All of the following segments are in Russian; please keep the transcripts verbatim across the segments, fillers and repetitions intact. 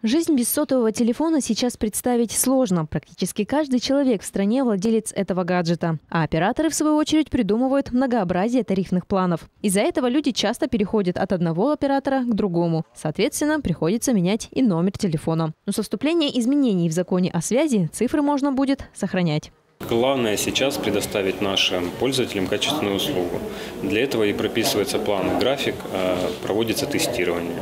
Жизнь без сотового телефона сейчас представить сложно. Практически каждый человек в стране владелец этого гаджета. А операторы, в свою очередь, придумывают многообразие тарифных планов. Из-за этого люди часто переходят от одного оператора к другому. Соответственно, приходится менять и номер телефона. Но со вступления изменений в законе о связи цифры можно будет сохранять. Главное сейчас предоставить нашим пользователям качественную услугу. Для этого и прописывается план, график, проводится тестирование.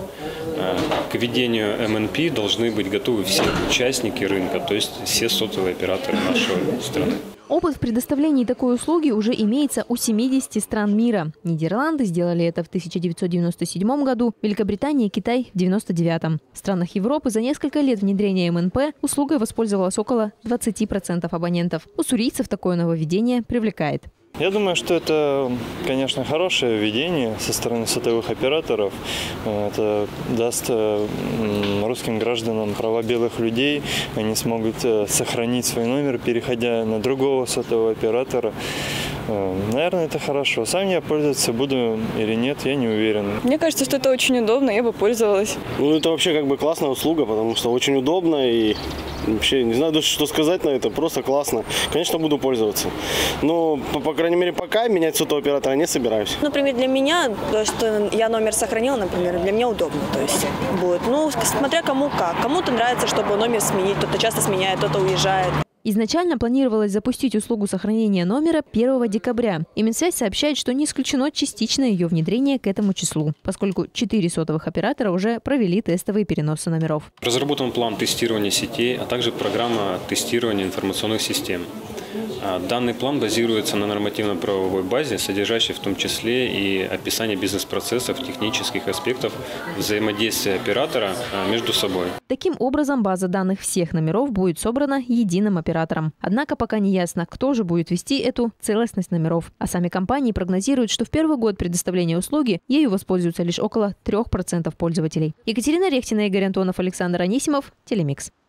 К введению эм эн пи должны быть готовы все участники рынка, то есть все сотовые операторы нашей страны. Опыт в предоставлении такой услуги уже имеется у семидесяти стран мира. Нидерланды сделали это в тысяча девятьсот девяносто седьмом году, Великобритания и Китай в девяносто девятом. В странах Европы за несколько лет внедрения эм эн пэ услугой воспользовалось около двадцати процентов абонентов. Уссурийцев такое нововведение привлекает. Я думаю, что это, конечно, хорошее введение со стороны сотовых операторов. Это даст русским гражданам права белых людей. Они смогут сохранить свой номер, переходя на другого сотового оператора. Наверное, это хорошо. Сам я пользоваться буду или нет, я не уверен. Мне кажется, что это очень удобно, я бы пользовалась. Ну, это вообще как бы классная услуга, потому что очень удобно и вообще не знаю даже, что сказать на это, просто классно. Конечно, буду пользоваться. Но, по, по крайней мере, пока менять сотового оператора не собираюсь. Например, для меня, то, что я номер сохранила, например, для меня удобно, то есть будет. Ну, смотря кому как. Кому-то нравится, чтобы номер сменить, кто-то часто сменяет, кто-то уезжает. Изначально планировалось запустить услугу сохранения номера первого декабря. И Минсвязь сообщает, что не исключено частичное ее внедрение к этому числу, поскольку четыре сотовых оператора уже провели тестовые переносы номеров. Разработан план тестирования сетей, а также программа тестирования информационных систем. Данный план базируется на нормативно-правовой базе, содержащей в том числе и описание бизнес-процессов, технических аспектов взаимодействия оператора между собой. Таким образом, база данных всех номеров будет собрана единым оператором. Однако пока не ясно, кто же будет вести эту целостность номеров. А сами компании прогнозируют, что в первый год предоставления услуги ею воспользуются лишь около трёх процентов пользователей. Екатерина Рехтина, Игорь Антонов, Александр Анисимов, Телемикс.